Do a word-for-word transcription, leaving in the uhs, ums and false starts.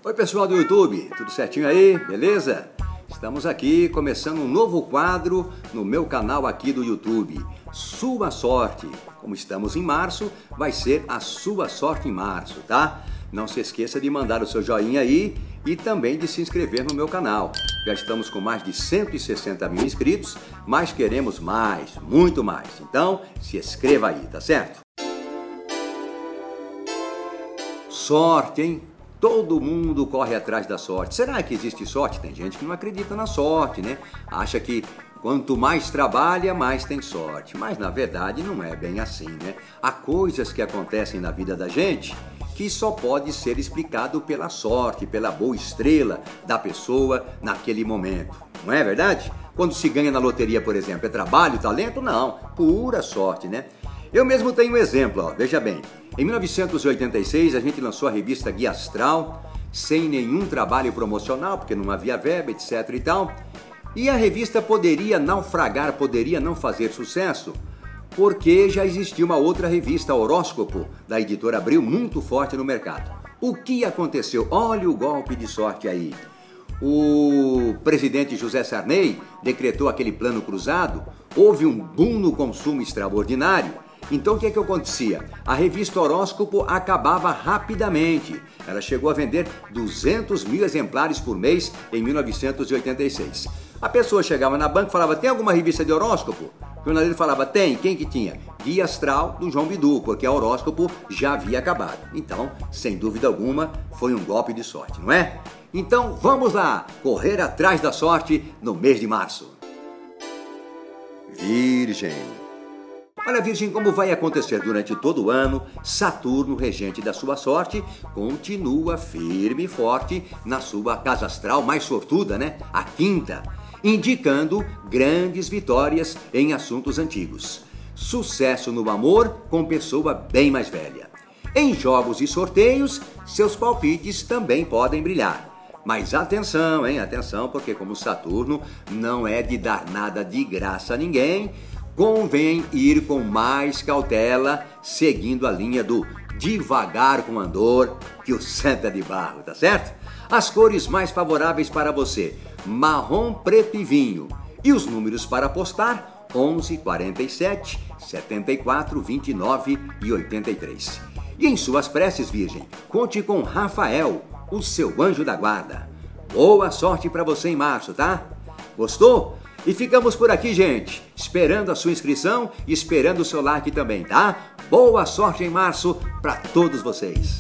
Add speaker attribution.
Speaker 1: Oi pessoal do YouTube, tudo certinho aí? Beleza? Estamos aqui começando um novo quadro no meu canal aqui do YouTube, Sua Sorte. Como estamos em março, vai ser a sua sorte em março, tá? Não se esqueça de mandar o seu joinha aí e também de se inscrever no meu canal. Já estamos com mais de cento e sessenta mil inscritos, mas queremos mais, muito mais. Então, se inscreva aí, tá certo? Sorte, hein? Todo mundo corre atrás da sorte. Será que existe sorte? Tem gente que não acredita na sorte, né? Acha que quanto mais trabalha, mais tem sorte. Mas na verdade não é bem assim, né? Há coisas que acontecem na vida da gente que só pode ser explicado pela sorte, pela boa estrela da pessoa naquele momento. Não é verdade? Quando se ganha na loteria, por exemplo, é trabalho, talento? Não, pura sorte, né? Eu mesmo tenho um exemplo, ó, veja bem. Em mil novecentos e oitenta e seis, a gente lançou a revista Guia Astral, sem nenhum trabalho promocional, porque não havia verba, etc e tal. E a revista poderia naufragar, poderia não fazer sucesso, porque já existia uma outra revista, Horóscopo, da editora Abril, muito forte no mercado. O que aconteceu? Olha o golpe de sorte aí. O presidente José Sarney decretou aquele plano cruzado, houve um boom no consumo extraordinário. Então o que é que acontecia? A revista Horóscopo acabava rapidamente. Ela chegou a vender duzentos mil exemplares por mês em mil novecentos e oitenta e seis. A pessoa chegava na banca e falava, tem alguma revista de horóscopo? O jornalista falava, tem. Quem que tinha? Guia Astral do João Bidu, porque a Horóscopo já havia acabado. Então, sem dúvida alguma, foi um golpe de sorte, não é? Então vamos lá, correr atrás da sorte no mês de março. Virgem. Olha, Virgem, como vai acontecer durante todo o ano, Saturno, regente da sua sorte, continua firme e forte na sua casa astral mais sortuda, né? A quinta, indicando grandes vitórias em assuntos antigos. Sucesso no amor com pessoa bem mais velha. Em jogos e sorteios, seus palpites também podem brilhar. Mas atenção, hein? Atenção, porque como Saturno não é de dar nada de graça a ninguém, convém ir com mais cautela, seguindo a linha do devagar com andor, que o santo é de barro, tá certo? As cores mais favoráveis para você, marrom, preto e vinho. E os números para apostar, onze, quarenta e sete, setenta e quatro, vinte e nove e oitenta e três. E em suas preces, Virgem, conte com Rafael, o seu anjo da guarda. Boa sorte para você em março, tá? Gostou? E ficamos por aqui, gente, esperando a sua inscrição e esperando o seu like também, tá? Boa sorte em março para todos vocês!